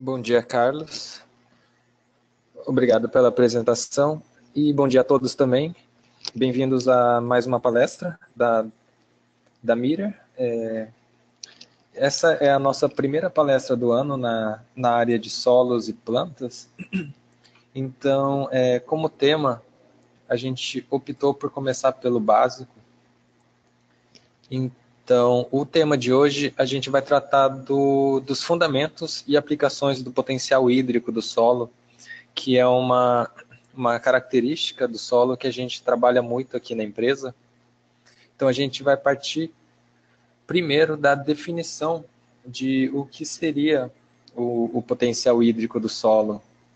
Bom dia, Carlos. Obrigado pela apresentação e bom dia a todos também. Bem-vindos a mais uma palestra da Mira. Essa é a nossa primeira palestra do ano na área de solos e plantas. Então, como tema, a gente optou por começar pelo básico. Então, o tema de hoje, a gente vai tratar dos fundamentos e aplicações do potencial hídrico do solo, que é uma característica do solo que a gente trabalha muito aqui na empresa. Então, a gente vai partir primeiro da definição de o que seria o potencial hídrico do solo.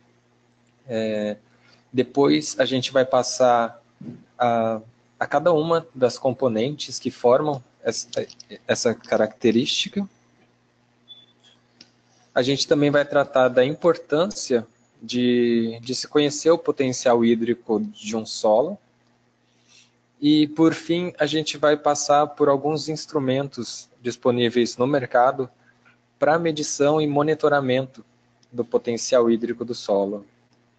Depois, a gente vai passar a cada uma das componentes que formam essa característica. A gente também vai tratar da importância de se conhecer o potencial hídrico de um solo. E, por fim, a gente vai passar por alguns instrumentos disponíveis no mercado para medição e monitoramento do potencial hídrico do solo.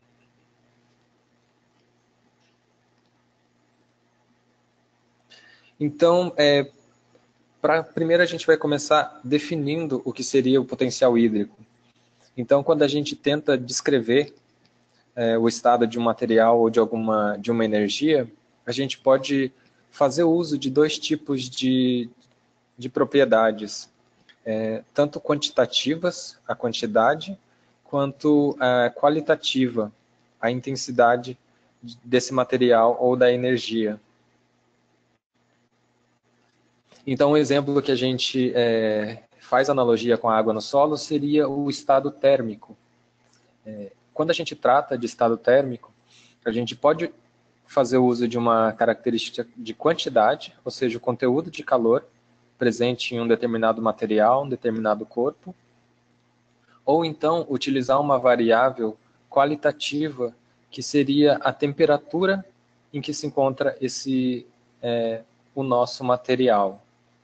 Então, primeiro a gente vai começar definindo o que seria o potencial hídrico. Então, quando a gente tenta descrever o estado de um material ou de uma energia, a gente pode fazer uso de dois tipos de propriedades, tanto quantitativas, a quantidade, quanto qualitativa, a intensidade desse material ou da energia. Então, um exemplo que a gente faz analogia com a água no solo seria o estado térmico. Quando a gente trata de estado térmico, a gente pode fazer uso de uma característica de quantidade, ou seja, o conteúdo de calor presente em um determinado material, um determinado corpo, ou então utilizar uma variável qualitativa, que seria a temperatura em que se encontra o nosso material.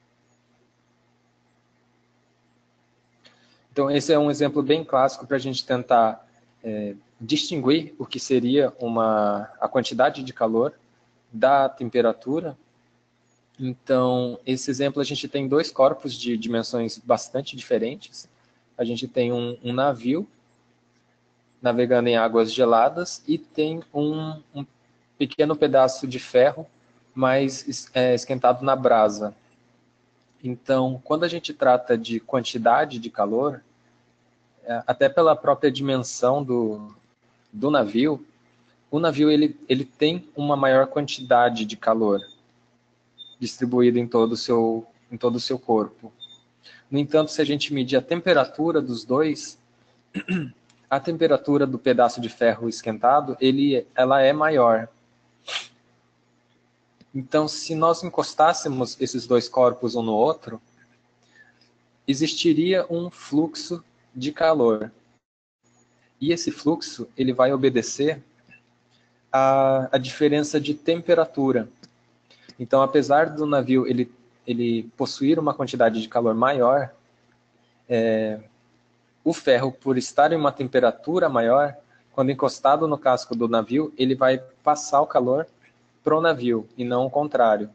Então, esse é um exemplo bem clássico para a gente tentar distinguir o que seria a quantidade de calor da temperatura. Então, esse exemplo a gente tem dois corpos de dimensões bastante diferentes. A gente tem um navio navegando em águas geladas e tem um pequeno pedaço de ferro mais esquentado na brasa. Então, quando a gente trata de quantidade de calor, até pela própria dimensão do navio, o navio ele tem uma maior quantidade de calor distribuído em todo o seu corpo. No entanto, se a gente medir a temperatura dos dois, a temperatura do pedaço de ferro esquentado, ela é maior. Então, se nós encostássemos esses dois corpos um no outro, existiria um fluxo de calor. E esse fluxo ele vai obedecer à diferença de temperatura. Então, apesar do navio ele possuir uma quantidade de calor maior, o ferro, por estar em uma temperatura maior, quando encostado no casco do navio, ele vai passar o calor para o navio, e não o contrário.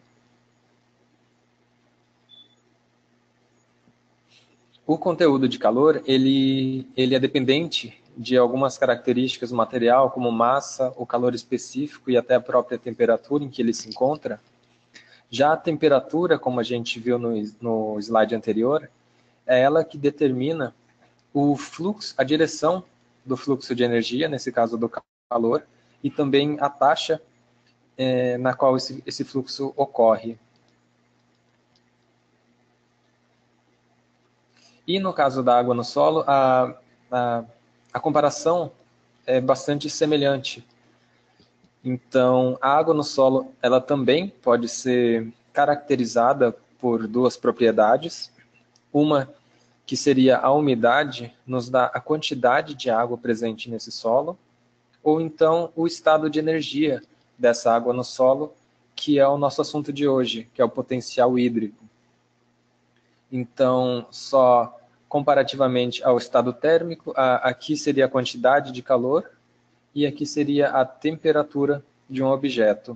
O conteúdo de calor, ele é dependente de algumas características do material, como massa, o calor específico e até a própria temperatura em que ele se encontra. Já a temperatura, como a gente viu no slide anterior, é ela que determina o fluxo, a direção do fluxo de energia, nesse caso do calor, e também a taxa na qual esse fluxo ocorre. E no caso da água no solo, a comparação é bastante semelhante. Então, a água no solo, ela também pode ser caracterizada por duas propriedades. Uma que seria a umidade, nos dá a quantidade de água presente nesse solo, ou então o estado de energia dessa água no solo, que é o nosso assunto de hoje, que é o potencial hídrico. Então, só comparativamente ao estado térmico, aqui seria a quantidade de calor e aqui seria a temperatura de um objeto.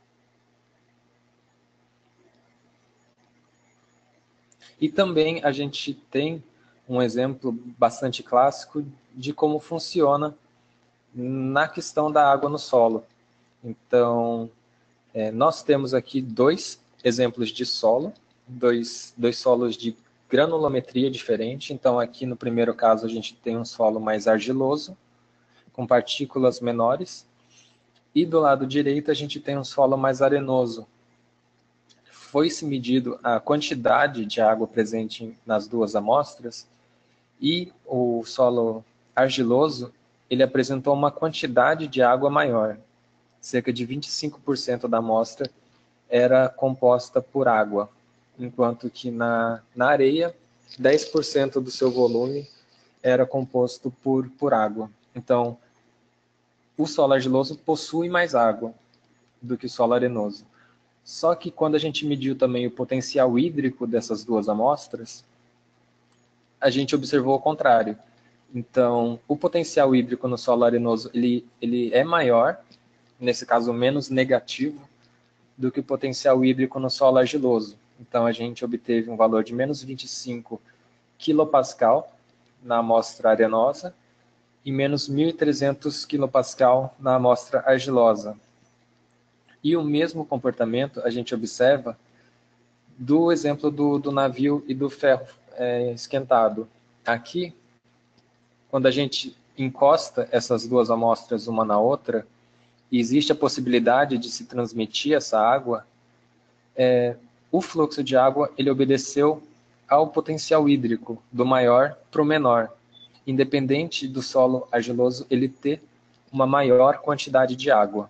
E também a gente tem um exemplo bastante clássico de como funciona na questão da água no solo. Então, nós temos aqui dois exemplos de solo, dois solos de granulometria diferente. Então, aqui no primeiro caso, a gente tem um solo mais argiloso, com partículas menores, e do lado direito a gente tem um solo mais arenoso. Foi-se medido a quantidade de água presente nas duas amostras, e o solo argiloso, ele apresentou uma quantidade de água maior. Cerca de 25% da amostra era composta por água, enquanto que na areia, 10% do seu volume era composto por água. Então, o solo argiloso possui mais água do que o solo arenoso. Só que quando a gente mediu também o potencial hídrico dessas duas amostras, a gente observou o contrário. Então, o potencial hídrico no solo arenoso ele é maior, nesse caso menos negativo, do que o potencial hídrico no solo argiloso. Então, a gente obteve um valor de menos 25 quilopascal na amostra arenosa e menos 1.300 quilopascal na amostra argilosa. E o mesmo comportamento a gente observa do exemplo do navio e do ferro esquentado. Aqui, quando a gente encosta essas duas amostras uma na outra, e existe a possibilidade de se transmitir essa água, o fluxo de água ele obedeceu ao potencial hídrico, do maior para o menor, independente do solo argiloso ele ter uma maior quantidade de água.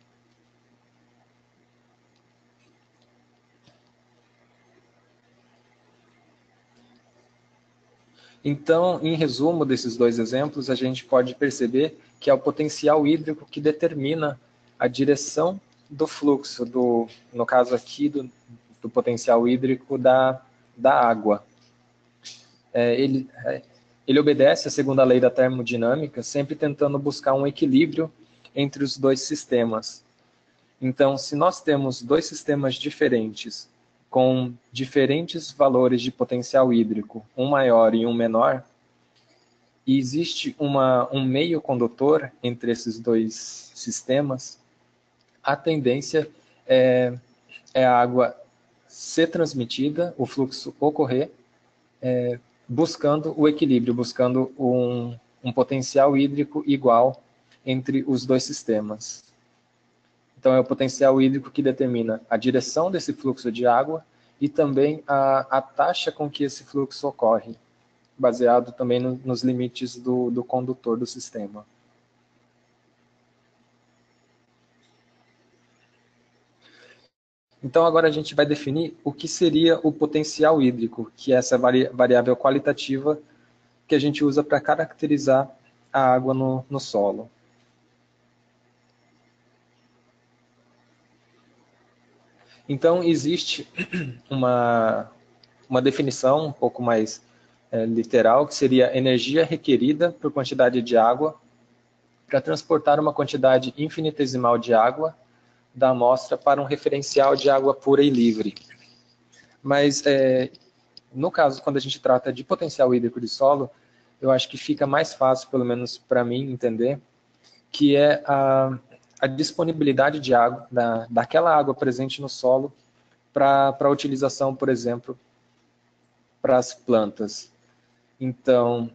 Então, em resumo desses dois exemplos, a gente pode perceber que é o potencial hídrico que determina a direção do fluxo, no caso aqui, do potencial hídrico da água. Ele obedece à segunda lei da termodinâmica, sempre tentando buscar um equilíbrio entre os dois sistemas. Então, se nós temos dois sistemas diferentes, com diferentes valores de potencial hídrico, um maior e um menor, e existe um meio condutor entre esses dois sistemas, a tendência é a água ser transmitida, o fluxo ocorrer, buscando o equilíbrio, buscando um potencial hídrico igual entre os dois sistemas. Então, é o potencial hídrico que determina a direção desse fluxo de água e também a taxa com que esse fluxo ocorre, baseado também nos limites do condutor do sistema. Então, agora a gente vai definir o que seria o potencial hídrico, que é essa variável qualitativa que a gente usa para caracterizar a água no solo. Então, existe uma definição um pouco mais literal, que seria energia requerida por quantidade de água para transportar uma quantidade infinitesimal de água da amostra para um referencial de água pura e livre. Mas, no caso, quando a gente trata de potencial hídrico de solo, eu acho que fica mais fácil, pelo menos para mim, entender, que é a disponibilidade de água, daquela água presente no solo, para utilização, por exemplo, para as plantas. Então,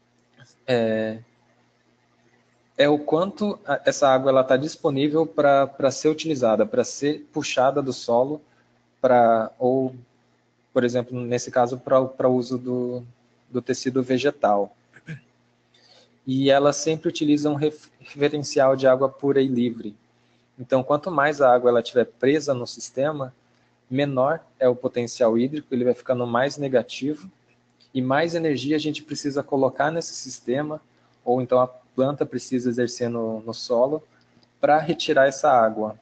o quanto essa água está disponível para ser utilizada, para ser puxada do solo, ou, por exemplo, nesse caso, para o uso do tecido vegetal. E ela sempre utiliza um referencial de água pura e livre. Então, quanto mais a água ela estiver presa no sistema, menor é o potencial hídrico, ele vai ficando mais negativo, e mais energia a gente precisa colocar nesse sistema, ou então a planta precisa exercer no solo, para retirar essa água.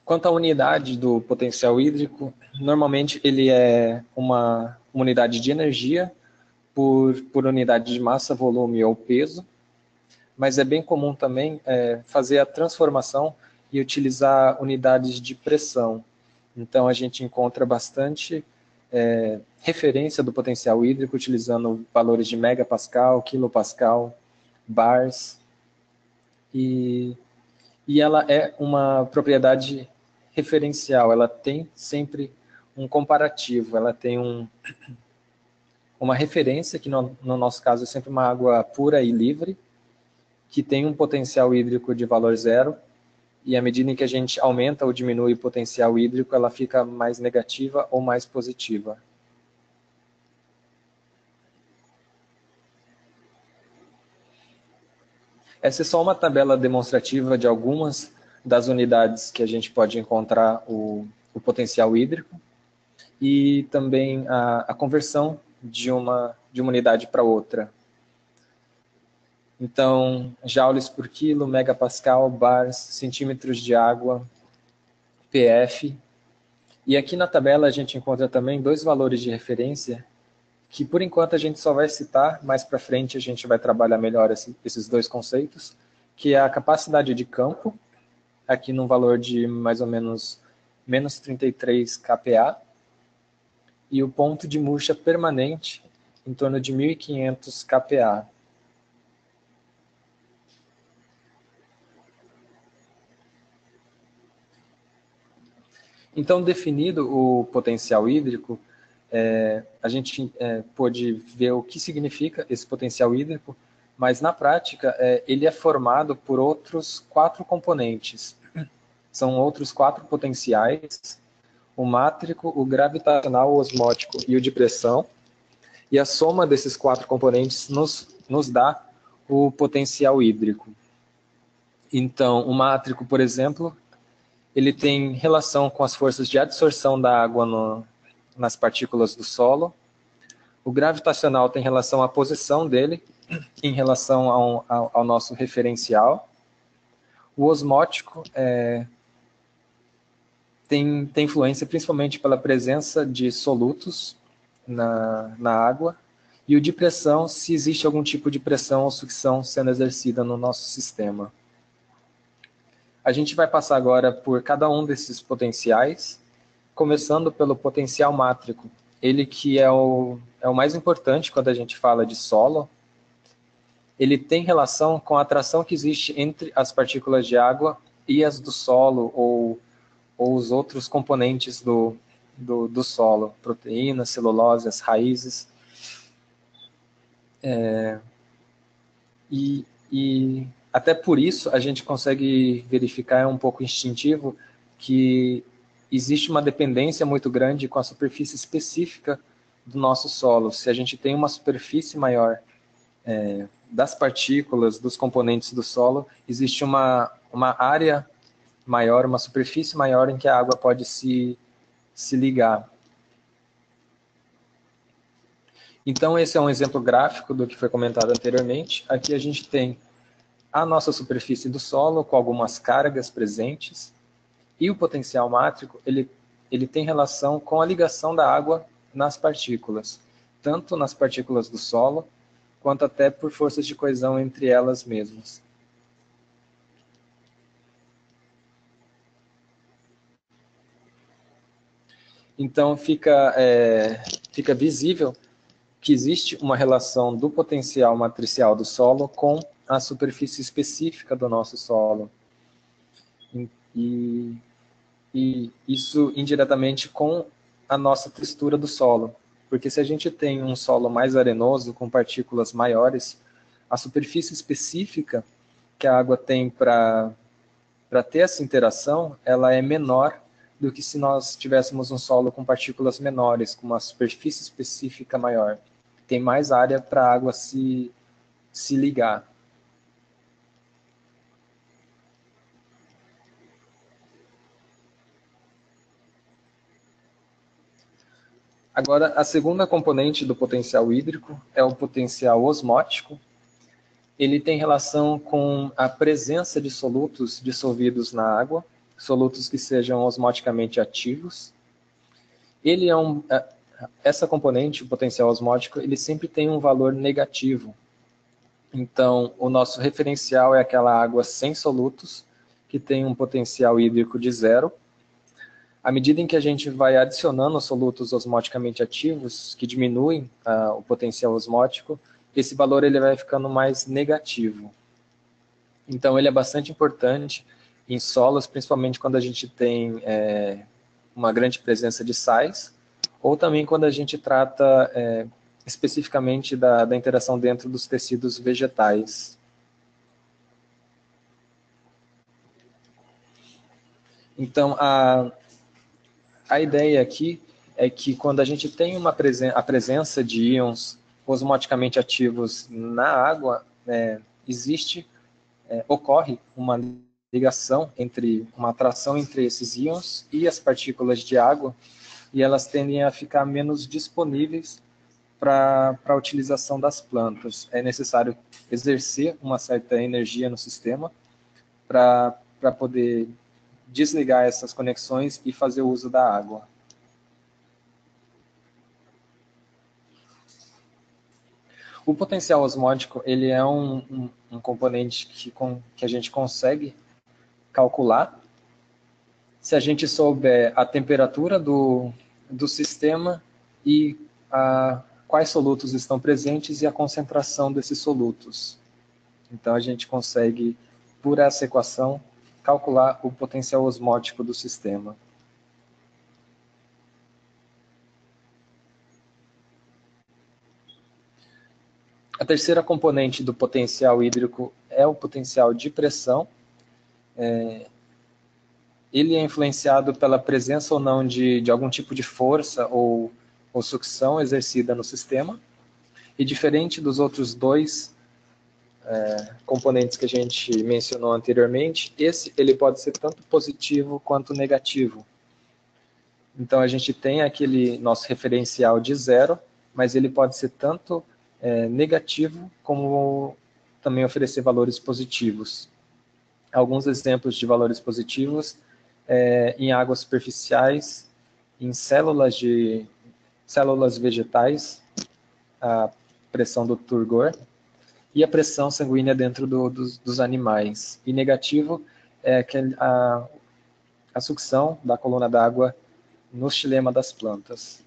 Quanto à unidade do potencial hídrico, normalmente ele é uma unidade de energia por unidade de massa, volume ou peso, mas é bem comum também fazer a transformação e utilizar unidades de pressão. Então a gente encontra bastante referência do potencial hídrico utilizando valores de megapascal, quilopascal, bars, e ela é uma propriedade referencial, ela tem sempre um comparativo, ela tem uma referência, que no nosso caso é sempre uma água pura e livre, que tem um potencial hídrico de valor zero, e à medida em que a gente aumenta ou diminui o potencial hídrico, ela fica mais negativa ou mais positiva. Essa é só uma tabela demonstrativa de algumas das unidades que a gente pode encontrar o potencial hídrico e também a conversão de uma unidade para outra. Então, joules por quilo, megapascal, bars, centímetros de água, PF. E aqui na tabela a gente encontra também dois valores de referência que por enquanto a gente só vai citar, mais para frente a gente vai trabalhar melhor esses dois conceitos, que é a capacidade de campo, aqui num valor de mais ou menos menos 33 kPa, e o ponto de murcha permanente em torno de 1.500 kPa. Então, definido o potencial hídrico, a gente pôde ver o que significa esse potencial hídrico, mas na prática ele é formado por outros 4 componentes. São outros 4 potenciais, o mátrico, o gravitacional, o osmótico e o de pressão, e a soma desses 4 componentes nos dá o potencial hídrico. Então, o mátrico, por exemplo, ele tem relação com as forças de adsorção da água nas partículas do solo. O gravitacional tem relação à posição dele em relação ao nosso referencial. O osmótico tem influência principalmente pela presença de solutos na água. E o de pressão, se existe algum tipo de pressão ou sucção sendo exercida no nosso sistema. A gente vai passar agora por cada um desses potenciais, começando pelo potencial mátrico. Ele que é o mais importante quando a gente fala de solo. Ele tem relação com a atração que existe entre as partículas de água e as do solo, ou os outros componentes do solo, proteínas, celulose, as raízes. E até por isso a gente consegue verificar, é um pouco instintivo, que existe uma dependência muito grande com a superfície específica do nosso solo. Se a gente tem uma superfície maior das partículas, dos componentes do solo, existe uma área maior, uma superfície maior em que a água pode se ligar. Então, esse é um exemplo gráfico do que foi comentado anteriormente. Aqui a gente tem a nossa superfície do solo com algumas cargas presentes, e o potencial mátrico ele tem relação com a ligação da água nas partículas, tanto nas partículas do solo, quanto até por forças de coesão entre elas mesmas. Então fica visível que existe uma relação do potencial matricial do solo com a superfície específica do nosso solo. E isso indiretamente com a nossa textura do solo. Porque se a gente tem um solo mais arenoso, com partículas maiores, a superfície específica que a água tem para ter essa interação, ela é menor do que se nós tivéssemos um solo com partículas menores, com uma superfície específica maior. Tem mais área para a água se ligar. Agora, a segunda componente do potencial hídrico é o potencial osmótico. Ele tem relação com a presença de solutos dissolvidos na água solutos que sejam osmoticamente ativos. Ele essa componente, o potencial osmótico, ele sempre tem um valor negativo. Então, o nosso referencial é aquela água sem solutos, que tem um potencial hídrico de 0. À medida em que a gente vai adicionando solutos osmoticamente ativos, que diminuem o potencial osmótico, esse valor ele vai ficando mais negativo. Então, ele é bastante importante em solos, principalmente quando a gente tem uma grande presença de sais, ou também quando a gente trata especificamente da interação dentro dos tecidos vegetais. Então, a ideia aqui é que quando a gente tem a presença de íons osmoticamente ativos na água, ocorre uma ligação uma atração entre esses íons e as partículas de água, e elas tendem a ficar menos disponíveis para a utilização das plantas. É necessário exercer uma certa energia no sistema para poder desligar essas conexões e fazer o uso da água. O potencial osmótico ele é um componente que a gente consegue calcular se a gente souber a temperatura do sistema e quais solutos estão presentes e a concentração desses solutos. Então, a gente consegue, por essa equação, calcular o potencial osmótico do sistema. A terceira componente do potencial hídrico é o potencial de pressão. Ele é influenciado pela presença ou não de algum tipo de força ou sucção exercida no sistema. E diferente dos outros dois componentes que a gente mencionou anteriormente, ele pode ser tanto positivo quanto negativo. Então, a gente tem aquele nosso referencial de 0, mas ele pode ser tanto negativo como também oferecer valores positivos. Alguns exemplos de valores positivos em águas superficiais, em células vegetais, a pressão do turgor e a pressão sanguínea dentro dos animais. E negativo é a sucção da coluna d'água no xilema das plantas.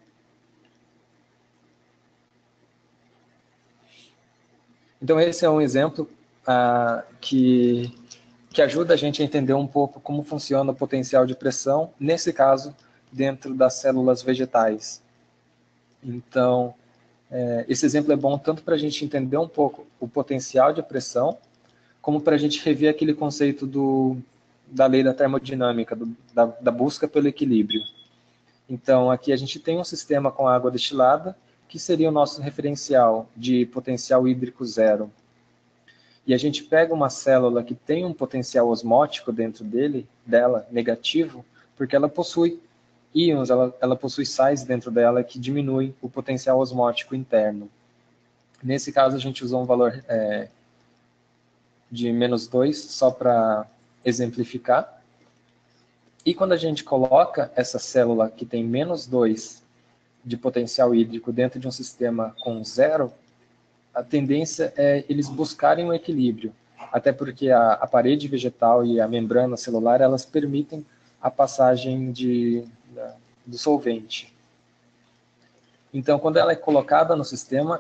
Então, esse é um exemplo que ajuda a gente a entender um pouco como funciona o potencial de pressão, nesse caso, dentro das células vegetais. Então, esse exemplo é bom tanto para a gente entender um pouco o potencial de pressão, como para a gente rever aquele conceito da lei da termodinâmica, da busca pelo equilíbrio. Então, aqui a gente tem um sistema com água destilada, que seria o nosso referencial de potencial hídrico 0. E a gente pega uma célula que tem um potencial osmótico dentro dela, negativo, porque ela possui íons, ela possui sais dentro dela que diminuem o potencial osmótico interno. Nesse caso, a gente usou um valor de -2, só para exemplificar. E quando a gente coloca essa célula que tem -2 de potencial hídrico dentro de um sistema com 0, a tendência é eles buscarem um equilíbrio, até porque a parede vegetal e a membrana celular, elas permitem a passagem do solvente. Então, quando ela é colocada no sistema,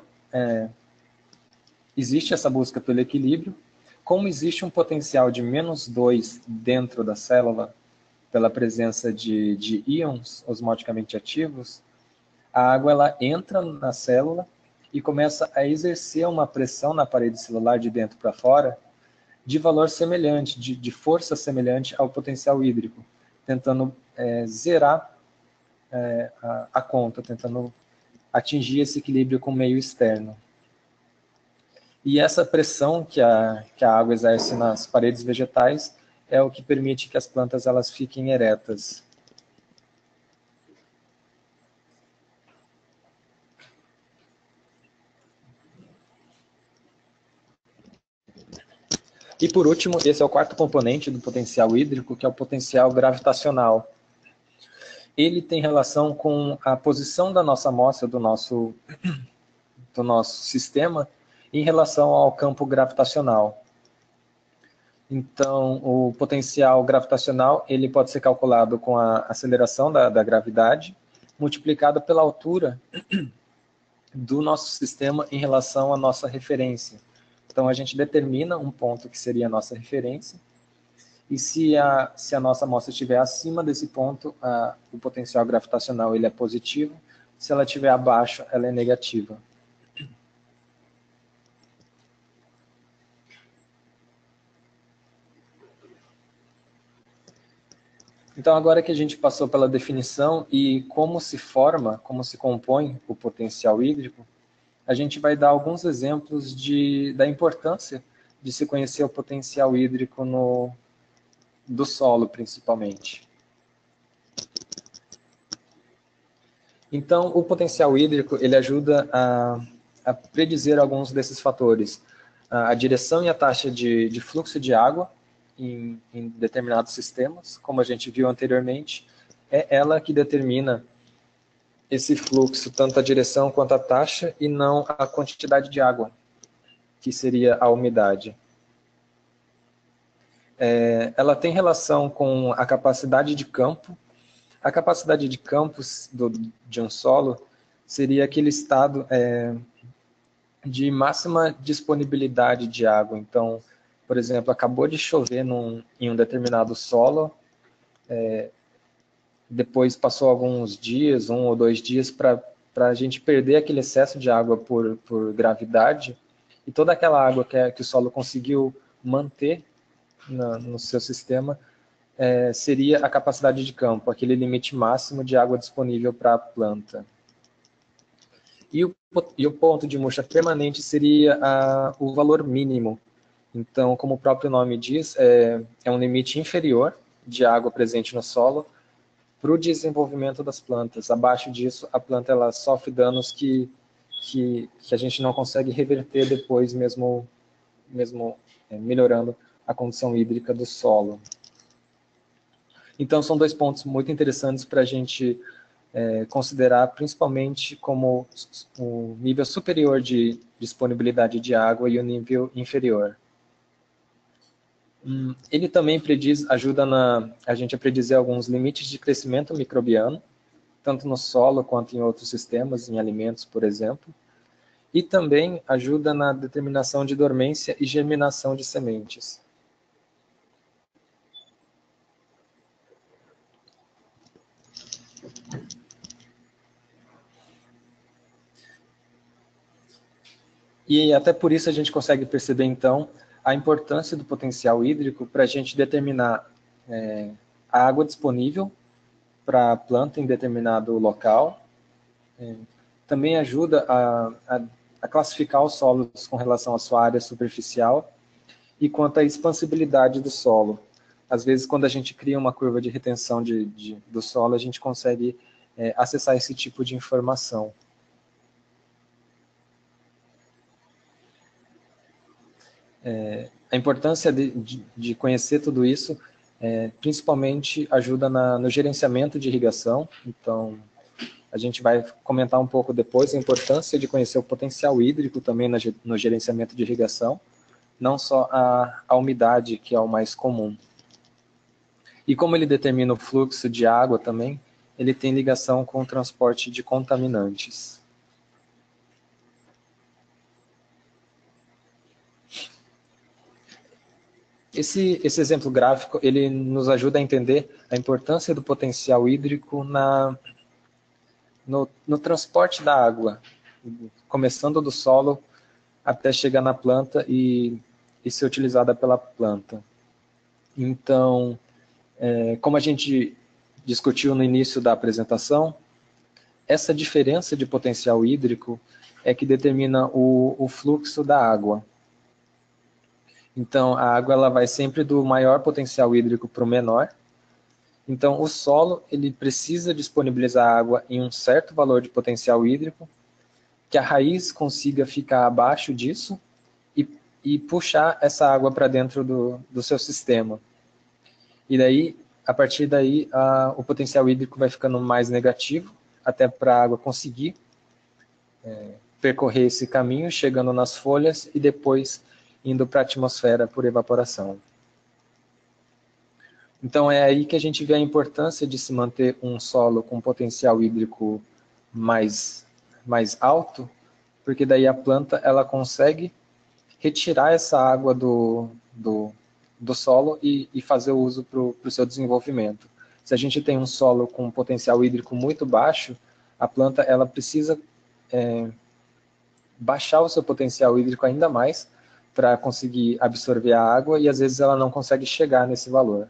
existe essa busca pelo equilíbrio. Como existe um potencial de -2 dentro da célula, pela presença de íons osmoticamente ativos, a água ela entra na célula e começa a exercer uma pressão na parede celular de dentro para fora de valor semelhante, de força semelhante ao potencial hídrico, tentando zerar a conta, tentando atingir esse equilíbrio com o meio externo. E essa pressão que a água exerce nas paredes vegetais é o que permite que as plantas elas fiquem eretas. E por último, esse é o quarto componente do potencial hídrico, que é o potencial gravitacional. Ele tem relação com a posição da nossa amostra, do nosso sistema, em relação ao campo gravitacional. Então, o potencial gravitacional ele pode ser calculado com a aceleração da gravidade, multiplicada pela altura do nosso sistema em relação à nossa referência. Então, a gente determina um ponto que seria a nossa referência, e se a nossa amostra estiver acima desse ponto, o potencial gravitacional ele é positivo, se ela estiver abaixo, ela é negativa. Então, agora que a gente passou pela definição e como se forma, como se compõe o potencial hídrico, a gente vai dar alguns exemplos da importância de se conhecer o potencial hídrico do solo, principalmente. Então, o potencial hídrico ele ajuda a predizer alguns desses fatores. A direção e a taxa de fluxo de água em determinados sistemas, como a gente viu anteriormente, é ela que determina esse fluxo, tanto a direção quanto a taxa, e não a quantidade de água, que seria a umidade. Ela tem relação com a capacidade de campo. A capacidade de campo de um solo seria aquele estado de máxima disponibilidade de água. Então, por exemplo, acabou de chover em um determinado solo, depois passou alguns dias, 1 ou 2 dias, para a gente perder aquele excesso de água por gravidade, e toda aquela água que o solo conseguiu manter no seu sistema, seria a capacidade de campo, aquele limite máximo de água disponível para a planta. E o ponto de murcha permanente seria o valor mínimo. Então, como o próprio nome diz, é um limite inferior de água presente no solo para o desenvolvimento das plantas. Abaixo disso, a planta ela sofre danos que a gente não consegue reverter depois, mesmo melhorando a condição hídrica do solo. Então, são dois pontos muito interessantes para a gente considerar, principalmente como o nível superior de disponibilidade de água e o nível inferior. Ele também ajuda a gente a predizer alguns limites de crescimento microbiano, tanto no solo quanto em outros sistemas, em alimentos, por exemplo. E também ajuda na determinação de dormência e germinação de sementes. E até por isso a gente consegue perceber, então, a importância do potencial hídrico para a gente determinar a água disponível para a planta em determinado local. Também ajuda a classificar os solos com relação à sua área superficial e quanto à expansibilidade do solo. Às vezes, quando a gente cria uma curva de retenção do solo, a gente consegue acessar esse tipo de informação. A importância de conhecer tudo isso, principalmente ajuda no gerenciamento de irrigação. Então, a gente vai comentar um pouco depois a importância de conhecer o potencial hídrico também no gerenciamento de irrigação, não só a umidade, que é o mais comum. E como ele determina o fluxo de água também, ele tem ligação com o transporte de contaminantes. Esse exemplo gráfico, ele nos ajuda a entender a importância do potencial hídrico no transporte da água, começando do solo até chegar na planta e ser utilizada pela planta. Então, como a gente discutiu no início da apresentação, essa diferença de potencial hídrico é que determina o fluxo da água. Então, a água ela vai sempre do maior potencial hídrico para o menor. Então, o solo ele precisa disponibilizar água em um certo valor de potencial hídrico, que a raiz consiga ficar abaixo disso e puxar essa água para dentro do seu sistema. E daí, a partir daí, o potencial hídrico vai ficando mais negativo, até para a água conseguir percorrer esse caminho, chegando nas folhas e depois indo para a atmosfera por evaporação. Então é aí que a gente vê a importância de se manter um solo com potencial hídrico mais alto, porque daí a planta ela consegue retirar essa água do solo e fazer o uso para o seu desenvolvimento. Se a gente tem um solo com potencial hídrico muito baixo, a planta ela precisa baixar o seu potencial hídrico ainda mais para conseguir absorver a água e às vezes ela não consegue chegar nesse valor.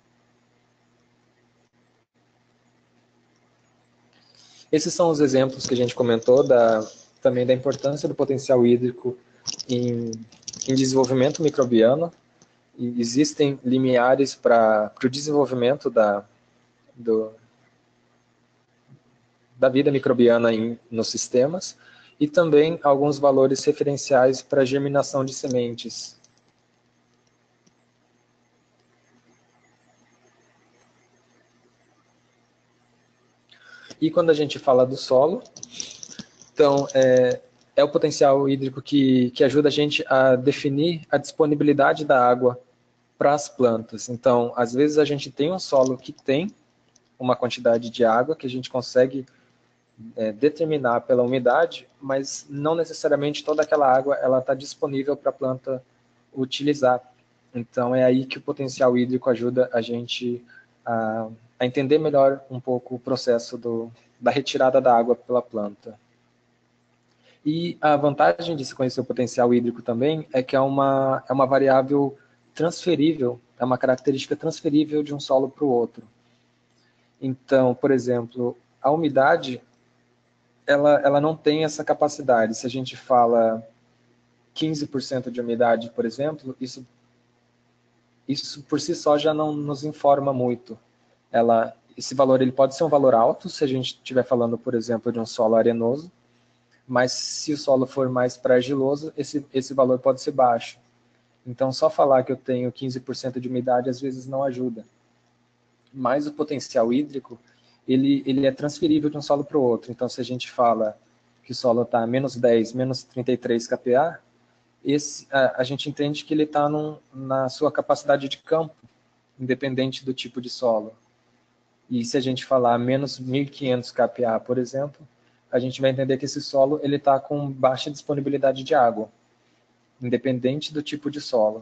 Esses são os exemplos que a gente comentou também da importância do potencial hídrico em desenvolvimento microbiano. E existem limiares para o desenvolvimento da vida microbiana nos sistemas e também alguns valores referenciais para a germinação de sementes. E quando a gente fala do solo, então é o potencial hídrico que ajuda a gente a definir a disponibilidade da água para as plantas. Então, às vezes a gente tem um solo que tem uma quantidade de água que a gente consegue determinar pela umidade, mas não necessariamente toda aquela água ela está disponível para a planta utilizar. Então é aí que o potencial hídrico ajuda a gente a entender melhor um pouco o processo da retirada da água pela planta. E a vantagem de se conhecer o potencial hídrico também é que é uma variável transferível, é uma característica transferível de um solo para o outro. Então, por exemplo, a umidade ela não tem essa capacidade. Se a gente fala 15% de umidade, por exemplo, isso por si só já não nos informa muito. Esse valor ele pode ser um valor alto, se a gente estiver falando, por exemplo, de um solo arenoso, mas se o solo for mais para argiloso, esse valor pode ser baixo. Então, só falar que eu tenho 15% de umidade às vezes não ajuda. Mas o potencial hídrico, ele é transferível de um solo para o outro. Então, se a gente fala que o solo está a menos 10, menos 33 kPa, a gente entende que ele está na sua capacidade de campo, independente do tipo de solo. E se a gente falar menos 1.500 kPa, por exemplo, a gente vai entender que esse solo está com baixa disponibilidade de água, independente do tipo de solo.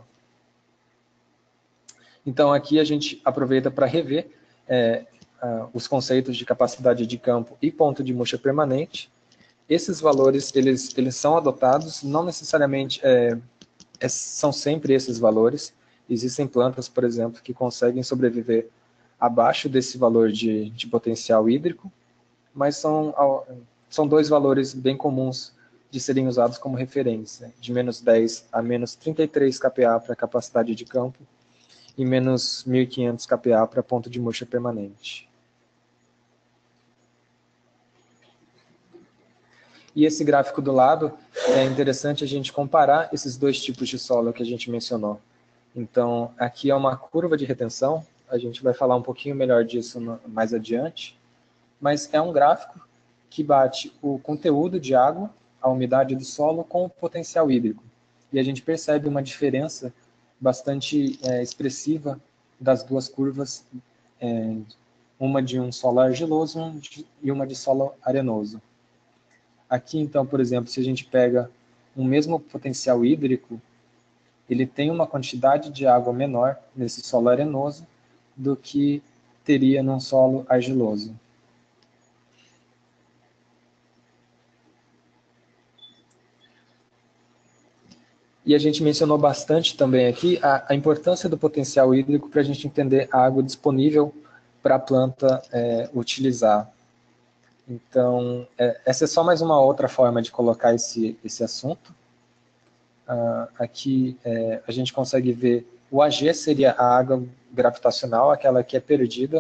Então, aqui a gente aproveita para rever os conceitos de capacidade de campo e ponto de murcha permanente. Esses valores, eles são adotados, não necessariamente são sempre esses valores. Existem plantas, por exemplo, que conseguem sobreviver abaixo desse valor de potencial hídrico, mas são dois valores bem comuns de serem usados como referência, de menos 10 a menos 33 kPa para capacidade de campo e menos 1.500 kPa para ponto de murcha permanente. E esse gráfico do lado, é interessante a gente comparar esses dois tipos de solo que a gente mencionou. Então, aqui é uma curva de retenção, a gente vai falar um pouquinho melhor disso mais adiante, mas é um gráfico que bate o conteúdo de água, a umidade do solo, com o potencial hídrico. E a gente percebe uma diferença bastante expressiva das duas curvas, uma de um solo argiloso e uma de solo arenoso. Aqui, então, por exemplo, se a gente pega um mesmo potencial hídrico, ele tem uma quantidade de água menor nesse solo arenoso do que teria num solo argiloso. E a gente mencionou bastante também aqui a importância do potencial hídrico para a gente entender a água disponível para a planta utilizar. Então, essa é só mais uma outra forma de colocar esse assunto. Aqui a gente consegue ver o AG seria a água gravitacional, aquela que é perdida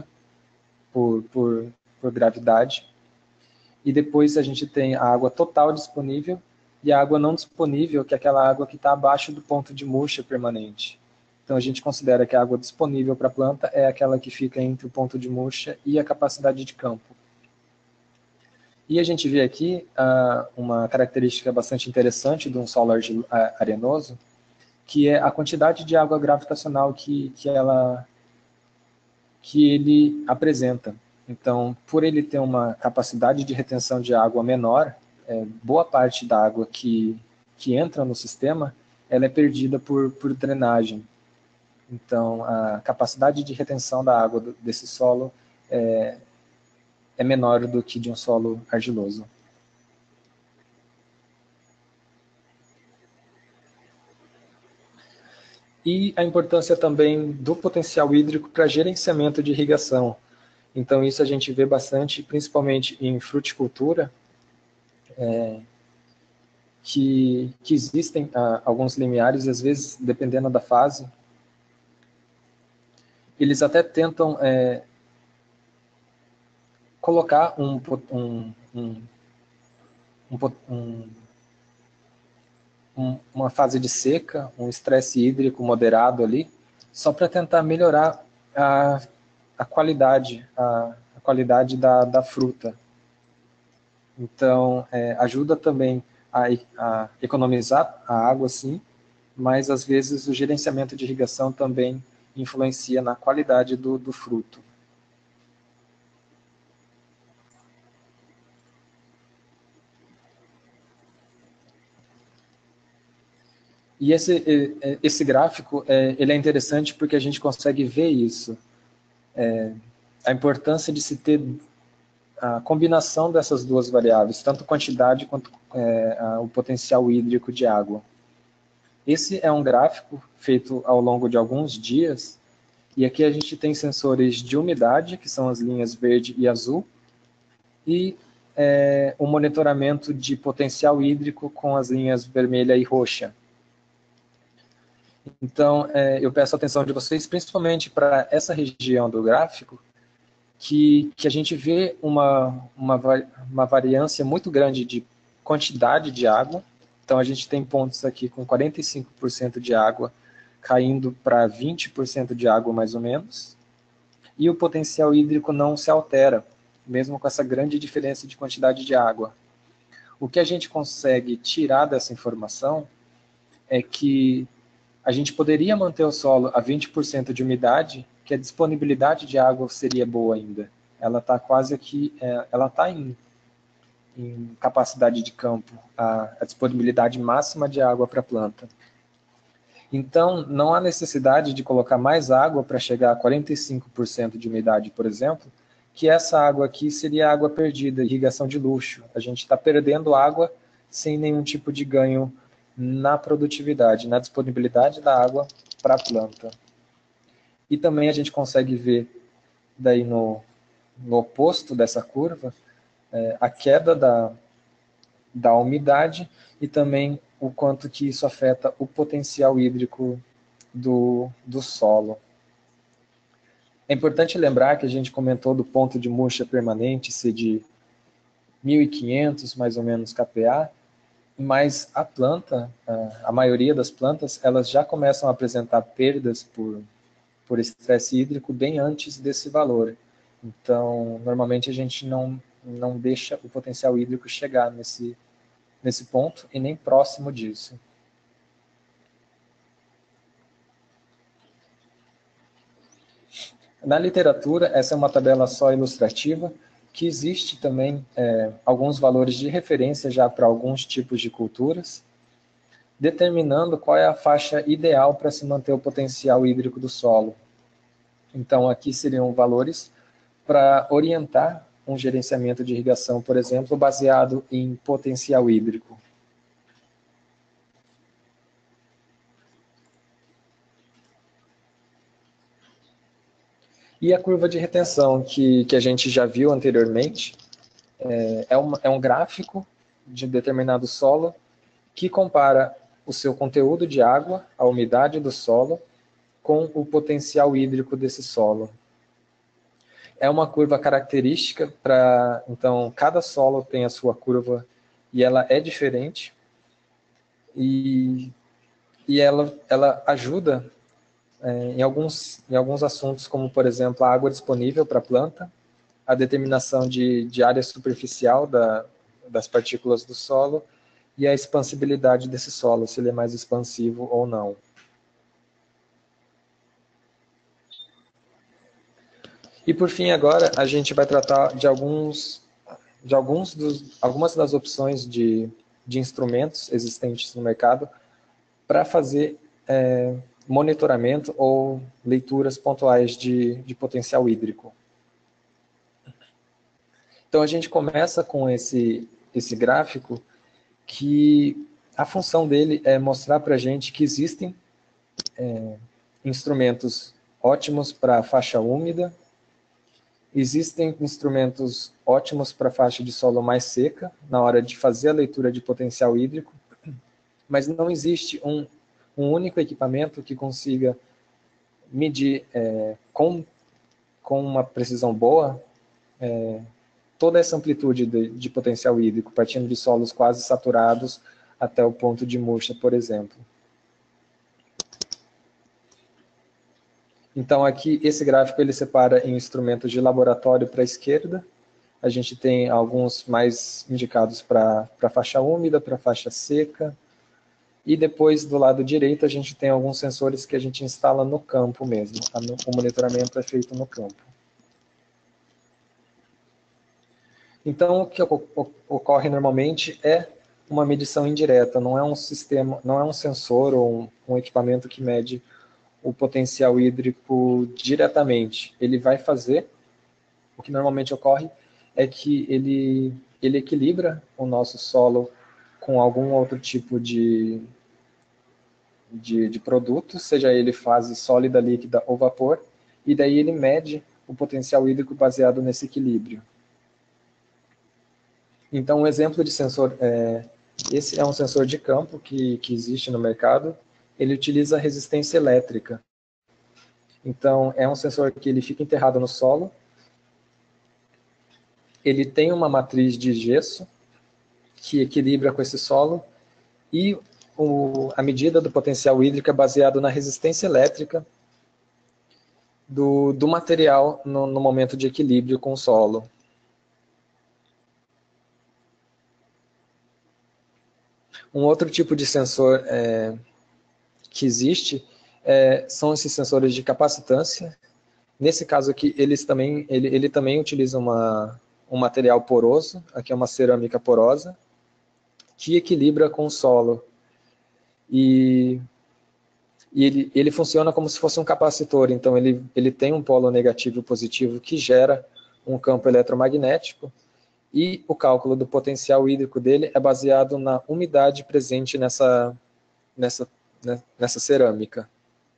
por gravidade. E depois a gente tem a água total disponível e a água não disponível, que é aquela água que está abaixo do ponto de murcha permanente. Então a gente considera que a água disponível para a planta é aquela que fica entre o ponto de murcha e a capacidade de campo. E a gente vê aqui uma característica bastante interessante de um solo arenoso, que é a quantidade de água gravitacional que ele apresenta. Então, por ele ter uma capacidade de retenção de água menor, boa parte da água que entra no sistema, ela é perdida por drenagem. Então, a capacidade de retenção da água desse solo é menor do que de um solo argiloso. E a importância também do potencial hídrico para gerenciamento de irrigação. Então, isso a gente vê bastante, principalmente em fruticultura, que existem alguns limiares, e às vezes, dependendo da fase, eles até tentam colocar uma fase de seca, um estresse hídrico moderado ali, só para tentar melhorar a qualidade da fruta. Então, ajuda também a economizar a água, sim, mas às vezes o gerenciamento de irrigação também influencia na qualidade do fruto. E esse gráfico ele é interessante porque a gente consegue ver isso. A importância de se ter a combinação dessas duas variáveis, tanto quantidade quanto o potencial hídrico de água. Esse é um gráfico feito ao longo de alguns dias, e aqui a gente tem sensores de umidade, que são as linhas verde e azul, e o monitoramento de potencial hídrico com as linhas vermelha e roxa. Então, eu peço a atenção de vocês, principalmente para essa região do gráfico, que a gente vê uma variância muito grande de quantidade de água. Então, a gente tem pontos aqui com 45% de água caindo para 20% de água, mais ou menos. E o potencial hídrico não se altera, mesmo com essa grande diferença de quantidade de água. O que a gente consegue tirar dessa informação é que a gente poderia manter o solo a 20% de umidade, que a disponibilidade de água seria boa ainda. Ela está quase aqui, ela está em capacidade de campo, a disponibilidade máxima de água para a planta. Então, não há necessidade de colocar mais água para chegar a 45% de umidade, por exemplo, que essa água aqui seria água perdida, irrigação de luxo. A gente está perdendo água sem nenhum tipo de ganho na produtividade, na disponibilidade da água para a planta. E também a gente consegue ver daí no oposto dessa curva a queda da umidade e também o quanto que isso afeta o potencial hídrico do solo. É importante lembrar que a gente comentou do ponto de murcha permanente ser de 1.500 mais ou menos kPa, mas a planta, a maioria das plantas, elas já começam a apresentar perdas por estresse hídrico bem antes desse valor. Então, normalmente a gente não deixa o potencial hídrico chegar nesse ponto e nem próximo disso. Na literatura, essa é uma tabela só ilustrativa, que existe também alguns valores de referência já para alguns tipos de culturas, determinando qual é a faixa ideal para se manter o potencial hídrico do solo. Então, aqui seriam valores para orientar um gerenciamento de irrigação, por exemplo, baseado em potencial hídrico. E a curva de retenção, que a gente já viu anteriormente, é um gráfico de determinado solo que compara o seu conteúdo de água, a umidade do solo, com o potencial hídrico desse solo. É uma curva característica para, então, cada solo tem a sua curva e ela é diferente. e ela ajuda em alguns assuntos, como, por exemplo, a água disponível para a planta, a determinação de área superficial das partículas do solo e a expansibilidade desse solo, se ele é mais expansivo ou não. E por fim, agora, a gente vai tratar de algumas das opções de instrumentos existentes no mercado para fazer monitoramento ou leituras pontuais de potencial hídrico. Então, a gente começa com esse gráfico, que a função dele é mostrar para a gente que existem instrumentos ótimos para a faixa úmida, existem instrumentos ótimos para a faixa de solo mais seca, na hora de fazer a leitura de potencial hídrico, mas não existe um único equipamento que consiga medir com uma precisão boa toda essa amplitude de potencial hídrico, partindo de solos quase saturados até o ponto de murcha, por exemplo. Então, aqui, esse gráfico ele separa em instrumentos de laboratório para a esquerda. A gente tem alguns mais indicados para a faixa úmida, para a faixa seca. E depois, do lado direito, a gente tem alguns sensores que a gente instala no campo mesmo. O monitoramento é feito no campo. Então, o que ocorre normalmente é uma medição indireta, não é um sistema, não é um sensor ou um equipamento que mede o potencial hídrico diretamente. Ele vai fazer, o que normalmente ocorre é que ele equilibra o nosso solo com algum outro tipo de produto, seja ele fase sólida, líquida ou vapor, e daí ele mede o potencial hídrico baseado nesse equilíbrio. Então, um exemplo de sensor, esse é um sensor de campo que existe no mercado, ele utiliza resistência elétrica. Então, é um sensor que ele fica enterrado no solo, ele tem uma matriz de gesso que equilibra com esse solo, e a medida do potencial hídrico é baseado na resistência elétrica do material no momento de equilíbrio com o solo. Um outro tipo de sensor que existe são esses sensores de capacitância. Nesse caso aqui, ele também utiliza um material poroso, aqui é uma cerâmica porosa, que equilibra com o solo. E ele funciona como se fosse um capacitor, então ele tem um polo negativo e positivo que gera um campo eletromagnético, e o cálculo do potencial hídrico dele é baseado na umidade presente nessa cerâmica.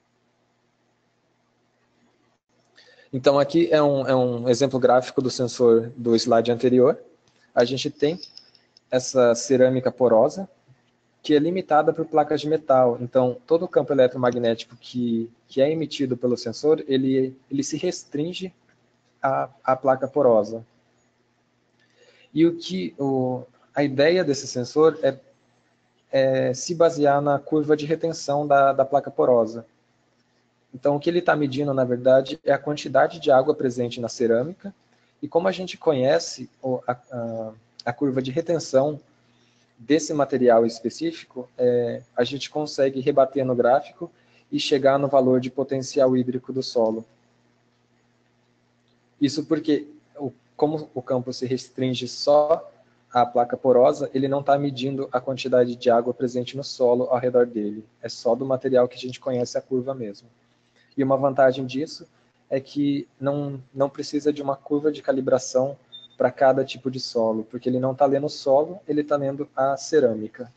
Então, aqui é um exemplo gráfico do sensor do slide anterior. A gente tem essa cerâmica porosa, que é limitada por placas de metal. Então, todo o campo eletromagnético que é emitido pelo sensor, ele se restringe à placa porosa. E a ideia desse sensor é se basear na curva de retenção da placa porosa. Então, o que ele está medindo, na verdade, é a quantidade de água presente na cerâmica, e como a gente conhece a curva de retenção desse material específico, a gente consegue rebater no gráfico e chegar no valor de potencial hídrico do solo. Isso porque, como o campo se restringe só à placa porosa, ele não está medindo a quantidade de água presente no solo ao redor dele. É só do material que a gente conhece a curva mesmo. E uma vantagem disso é que não precisa de uma curva de calibração para cada tipo de solo, porque ele não está lendo o solo, ele está lendo a cerâmica.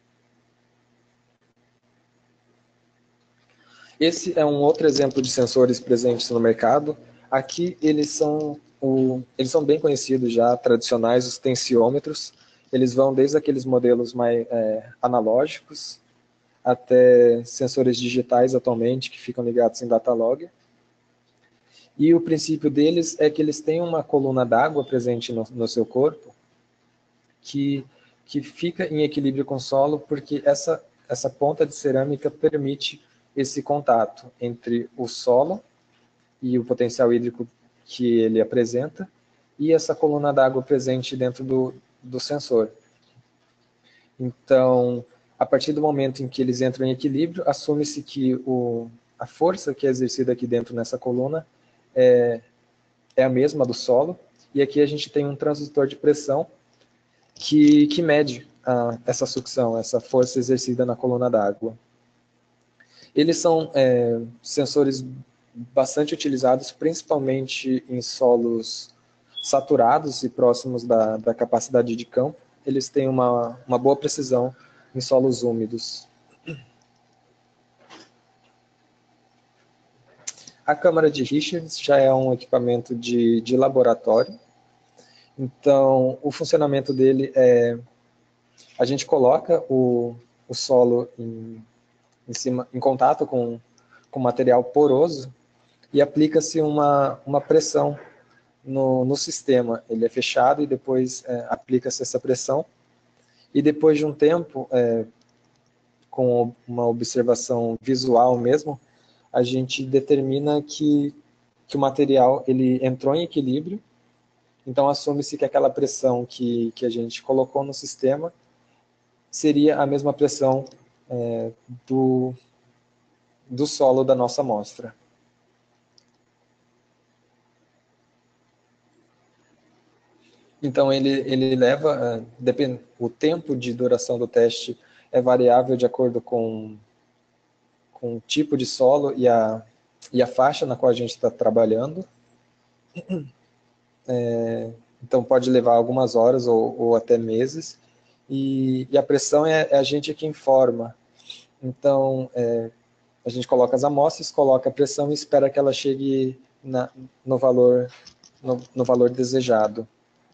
Esse é um outro exemplo de sensores presentes no mercado. Aqui eles são bem conhecidos já, tradicionais, os tensiômetros. Eles vão desde aqueles modelos mais analógicos até sensores digitais atualmente, que ficam ligados em datalog. E o princípio deles é que eles têm uma coluna d'água presente no seu corpo, que fica em equilíbrio com o solo, porque essa ponta de cerâmica permite esse contato entre o solo e o potencial hídrico que ele apresenta e essa coluna d'água presente dentro do sensor. Então, a partir do momento em que eles entram em equilíbrio, assume-se que a força que é exercida aqui dentro nessa coluna é a mesma do solo, e aqui a gente tem um transdutor de pressão que mede essa sucção, essa força exercida na coluna d'água. Eles são sensores bastante utilizados, principalmente em solos saturados e próximos da capacidade de campo. Eles têm uma boa precisão em solos úmidos. A câmara de Richards já é um equipamento de laboratório. Então, o funcionamento dele é... A gente coloca o solo em contato com material poroso e aplica-se uma pressão no sistema. Ele é fechado e depois aplica-se essa pressão. E depois de um tempo, com uma observação visual mesmo, a gente determina que o material ele entrou em equilíbrio. Então, assume-se que aquela pressão que a gente colocou no sistema seria a mesma pressão do solo da nossa amostra. Então, ele leva, o tempo de duração do teste é variável de acordo com o tipo de solo e a faixa na qual a gente está trabalhando. Então, pode levar algumas horas ou até meses. E a pressão é a gente que informa. Então, a gente coloca as amostras, coloca a pressão e espera que ela chegue no valor desejado.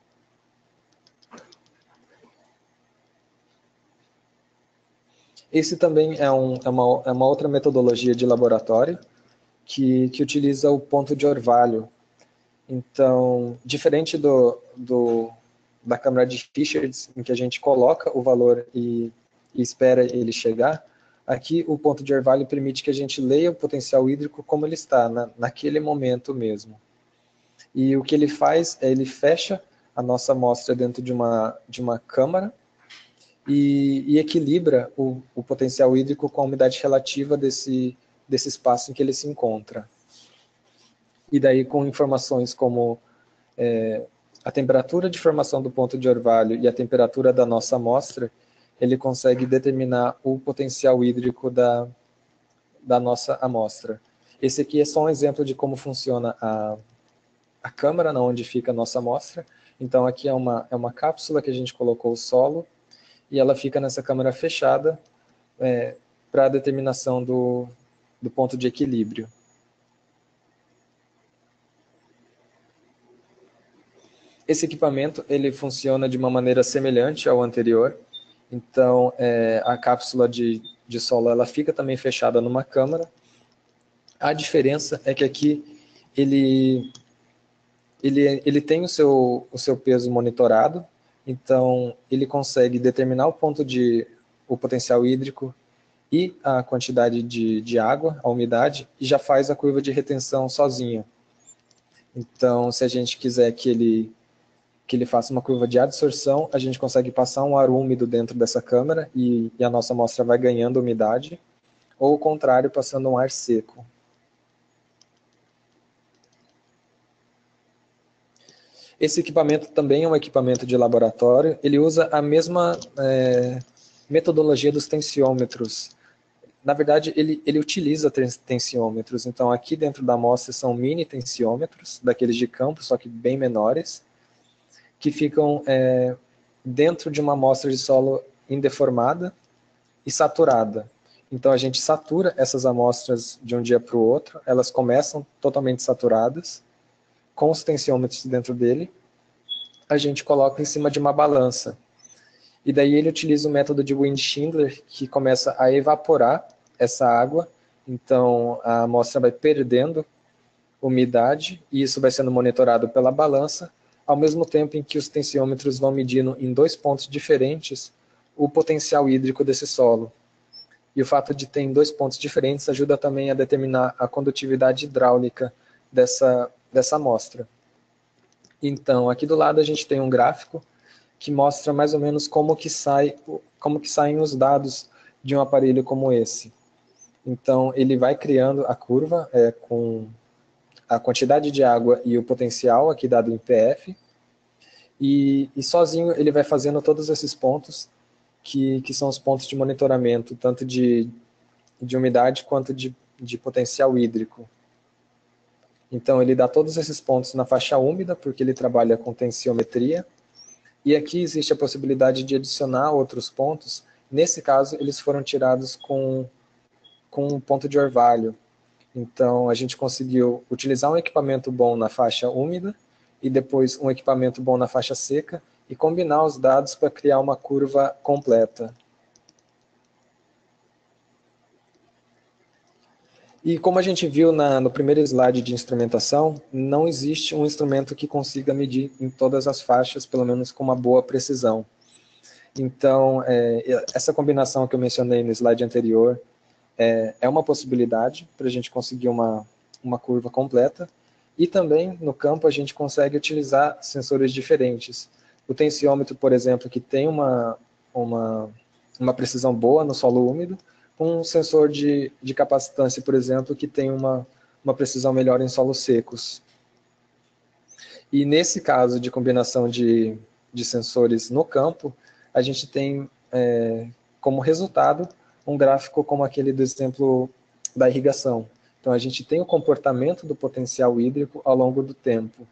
Esse também é uma outra metodologia de laboratório que utiliza o ponto de orvalho. Então, diferente da câmara de Richards, em que a gente coloca o valor e espera ele chegar, aqui o ponto de orvalho permite que a gente leia o potencial hídrico como ele está, naquele momento mesmo. E o que ele faz é ele fecha a nossa amostra dentro de uma câmara e equilibra o potencial hídrico com a umidade relativa desse espaço em que ele se encontra. E daí com informações como a temperatura de formação do ponto de orvalho e a temperatura da nossa amostra, ele consegue determinar o potencial hídrico da nossa amostra. Esse aqui é só um exemplo de como funciona a câmara, onde fica a nossa amostra. Então aqui é uma cápsula que a gente colocou o solo, e ela fica nessa câmara fechada para a determinação do ponto de equilíbrio. Esse equipamento ele funciona de uma maneira semelhante ao anterior. Então, a cápsula de solo ela fica também fechada numa câmara. A diferença é que aqui ele tem o seu peso monitorado. Então, ele consegue determinar o potencial hídrico e a quantidade de água, a umidade, e já faz a curva de retenção sozinho. Então, se a gente quiser que ele faça uma curva de adsorção, a gente consegue passar um ar úmido dentro dessa câmara e a nossa amostra vai ganhando umidade, ou o contrário, passando um ar seco. Esse equipamento também é um equipamento de laboratório, ele usa a mesma metodologia dos tensiômetros. Na verdade, ele utiliza tensiômetros, então aqui dentro da amostra são mini tensiômetros, daqueles de campo, só que bem menores, que ficam dentro de uma amostra de solo indeformada e saturada. Então a gente satura essas amostras de um dia para o outro, elas começam totalmente saturadas, com os tensiômetros dentro dele, a gente coloca em cima de uma balança. E daí ele utiliza o método de Windschindler, que começa a evaporar essa água, então a amostra vai perdendo umidade, e isso vai sendo monitorado pela balança, ao mesmo tempo em que os tensiômetros vão medindo em 2 pontos diferentes o potencial hídrico desse solo. E o fato de ter em 2 pontos diferentes ajuda também a determinar a condutividade hidráulica dessa amostra. Então, aqui do lado a gente tem um gráfico que mostra mais ou menos como que saem os dados de um aparelho como esse. Então, ele vai criando a curva com a quantidade de água e o potencial, aqui dado em PF, e sozinho ele vai fazendo todos esses pontos, que são os pontos de monitoramento, tanto de umidade quanto de potencial hídrico. Então, ele dá todos esses pontos na faixa úmida, porque ele trabalha com tensiometria, e aqui existe a possibilidade de adicionar outros pontos. Nesse caso, eles foram tirados com um ponto de orvalho. Então, a gente conseguiu utilizar um equipamento bom na faixa úmida e depois um equipamento bom na faixa seca e combinar os dados para criar uma curva completa. E como a gente viu no primeiro slide de instrumentação, não existe um instrumento que consiga medir em todas as faixas, pelo menos com uma boa precisão. Então, essa combinação que eu mencionei no slide anterior é uma possibilidade para a gente conseguir uma curva completa. E também, no campo, a gente consegue utilizar sensores diferentes. O tensiômetro, por exemplo, que tem uma precisão boa no solo úmido, um sensor de capacitância, por exemplo, que tem uma precisão melhor em solos secos. E nesse caso de combinação de sensores no campo, a gente tem como resultado um gráfico como aquele do exemplo da irrigação. Então, a gente tem o comportamento do potencial hídrico ao longo do tempo.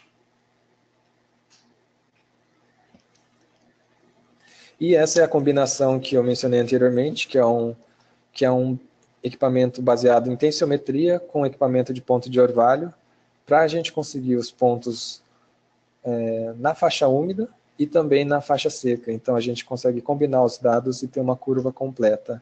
E essa é a combinação que eu mencionei anteriormente, que é um equipamento baseado em tensiometria com equipamento de ponto de orvalho, para a gente conseguir os pontos na faixa úmida e também na faixa seca. Então, a gente consegue combinar os dados e ter uma curva completa.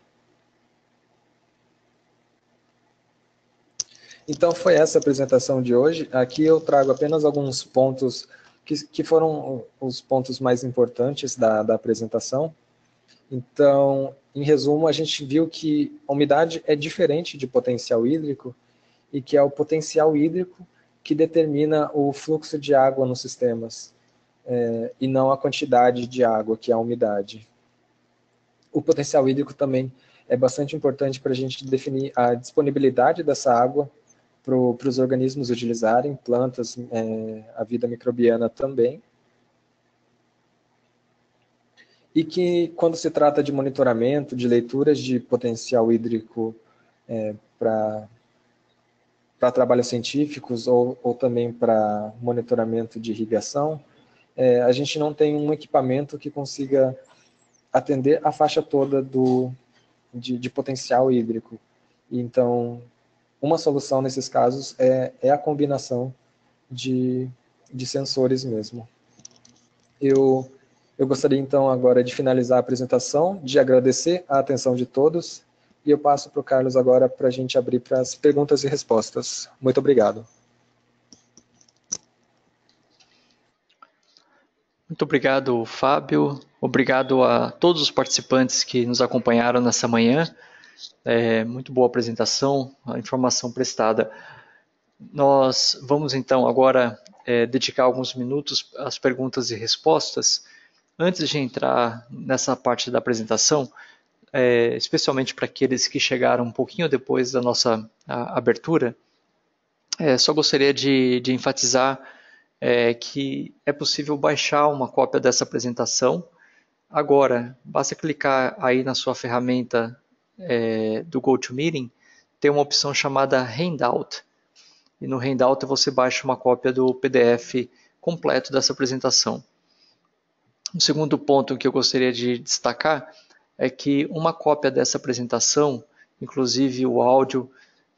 Então, foi essa a apresentação de hoje. Aqui eu trago apenas alguns pontos que foram os pontos mais importantes da apresentação. Então, em resumo, a gente viu que a umidade é diferente de potencial hídrico e que é o potencial hídrico que determina o fluxo de água nos sistemas, e não a quantidade de água, que é a umidade. O potencial hídrico também é bastante importante para a gente definir a disponibilidade dessa água para os organismos utilizarem, plantas, a vida microbiana também. E que, quando se trata de monitoramento, de leituras de potencial hídrico para trabalhos científicos ou também para monitoramento de irrigação, a gente não tem um equipamento que consiga atender a faixa toda de potencial hídrico. Então, uma solução nesses casos é a combinação de sensores mesmo. Eu gostaria então agora de finalizar a apresentação, de agradecer a atenção de todos, e eu passo para o Carlos agora para a gente abrir para as perguntas e respostas. Muito obrigado. Muito obrigado, Fábio. Obrigado a todos os participantes que nos acompanharam nessa manhã. Muito boa apresentação, a informação prestada. Nós vamos então agora dedicar alguns minutos às perguntas e respostas. Antes de entrar nessa parte da apresentação, especialmente para aqueles que chegaram um pouquinho depois da nossa abertura, só gostaria de enfatizar que é possível baixar uma cópia dessa apresentação. Agora, basta clicar aí na sua ferramenta do GoToMeeting, tem uma opção chamada Handout. E no Handout você baixa uma cópia do PDF completo dessa apresentação. O segundo ponto que eu gostaria de destacar é que uma cópia dessa apresentação, inclusive o áudio,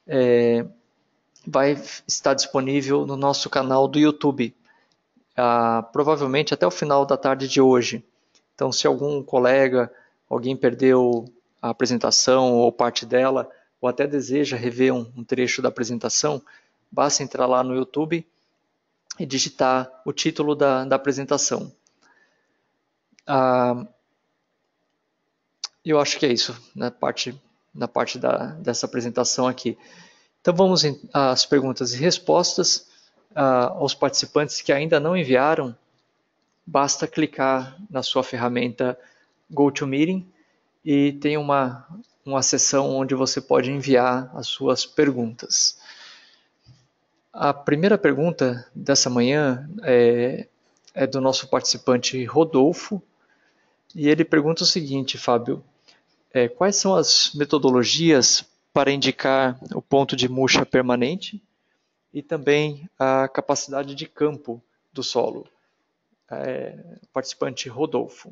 vai estar disponível no nosso canal do YouTube, provavelmente até o final da tarde de hoje. Então, se algum colega, alguém perdeu a apresentação ou parte dela, ou até deseja rever um trecho da apresentação, basta entrar lá no YouTube e digitar o título da apresentação. Eu acho que é isso, na parte na parte dessa apresentação aqui. Então vamos às perguntas e respostas. Aos participantes que ainda não enviaram, basta clicar na sua ferramenta GoToMeeting e tem uma seção onde você pode enviar as suas perguntas. A primeira pergunta dessa manhã é do nosso participante Rodolfo, e ele pergunta o seguinte, Fábio: quais são as metodologias para indicar o ponto de murcha permanente e também a capacidade de campo do solo? Participante Rodolfo.